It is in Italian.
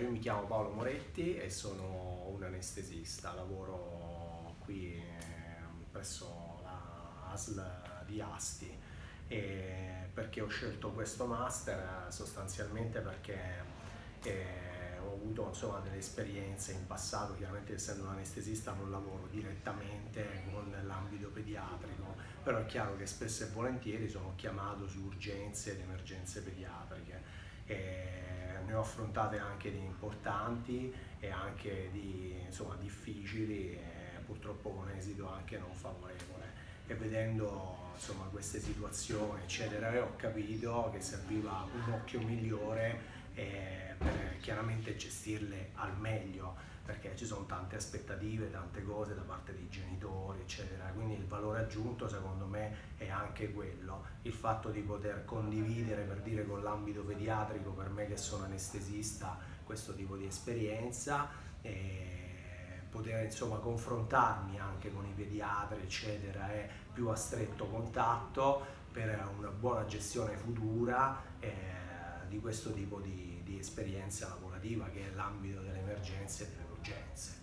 io mi chiamo Paolo Moretti e sono un anestesista, lavoro qui presso la ASL di Asti. E perché ho scelto questo master? Sostanzialmente perché ho avuto insomma delle esperienze in passato. Chiaramente, essendo un anestesista, non lavoro direttamente con l'ambito pediatrico, però è chiaro che spesso e volentieri sono chiamato su urgenze ed emergenze pediatriche. Ne ho affrontate anche di importanti e anche di insomma difficili, e purtroppo con esito anche non favorevole. E vedendo insomma queste situazioni eccetera, ho capito che serviva un occhio migliore per chiaramente gestirle al meglio, perché ci sono tante aspettative, tante cose da parte dei genitori eccetera. Quindi il valore aggiunto secondo me è anche quello, il fatto di poter condividere, per dire, con l'ambito pediatrico, per me che sono anestesista, questo tipo di esperienza, e poter insomma confrontarmi anche con i pediatri eccetera, e più a stretto contatto per una buona gestione futura di questo tipo di esperienza lavorativa, che è l'ambito delle emergenze e delle urgenze.